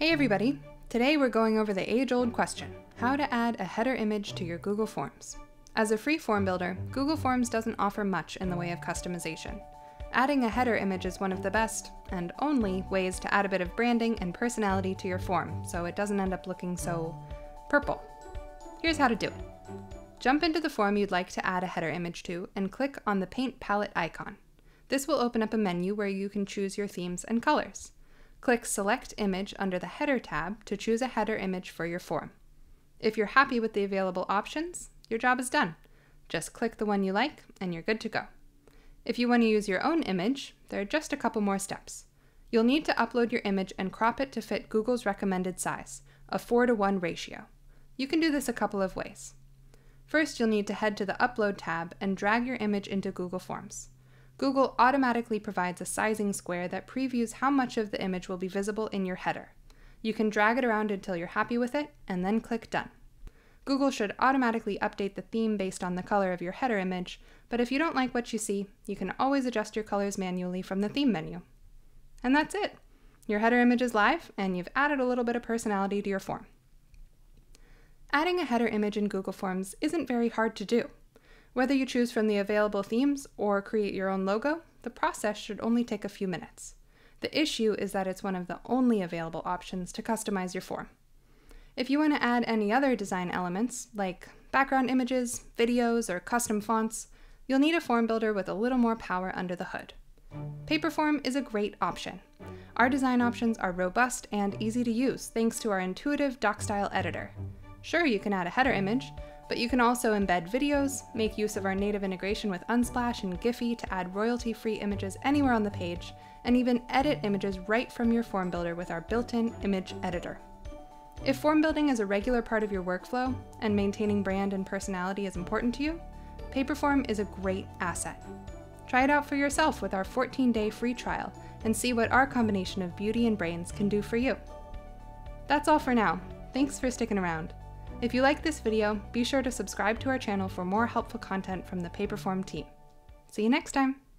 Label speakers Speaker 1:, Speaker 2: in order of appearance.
Speaker 1: Hey everybody! Today we're going over the age-old question, how to add a header image to your Google Forms. As a free form builder, Google Forms doesn't offer much in the way of customization. Adding a header image is one of the best, and only, ways to add a bit of branding and personality to your form, so it doesn't end up looking so purple. Here's how to do it. Jump into the form you'd like to add a header image to and click on the Paint Palette icon. This will open up a menu where you can choose your themes and colors. Click Select Image under the Header tab to choose a header image for your form. If you're happy with the available options, your job is done. Just click the one you like and you're good to go. If you want to use your own image, there are just a couple more steps. You'll need to upload your image and crop it to fit Google's recommended size, a 4:1 ratio. You can do this a couple of ways. First, you'll need to head to the Upload tab and drag your image into Google Forms. Google automatically provides a sizing square that previews how much of the image will be visible in your header. You can drag it around until you're happy with it, and then click Done. Google should automatically update the theme based on the color of your header image, but if you don't like what you see, you can always adjust your colors manually from the theme menu. And that's it! Your header image is live, and you've added a little bit of personality to your form. Adding a header image in Google Forms isn't very hard to do. Whether you choose from the available themes or create your own logo, the process should only take a few minutes. The issue is that it's one of the only available options to customize your form. If you want to add any other design elements, like background images, videos, or custom fonts, you'll need a form builder with a little more power under the hood. Paperform is a great option. Our design options are robust and easy to use thanks to our intuitive doc-style editor. Sure, you can add a header image, but you can also embed videos, make use of our native integration with Unsplash and Giphy to add royalty-free images anywhere on the page, and even edit images right from your form builder with our built-in image editor. If form building is a regular part of your workflow, and maintaining brand and personality is important to you, Paperform is a great asset. Try it out for yourself with our 14-day free trial, and see what our combination of beauty and brains can do for you. That's all for now. Thanks for sticking around. If you like this video, be sure to subscribe to our channel for more helpful content from the Paperform team. See you next time!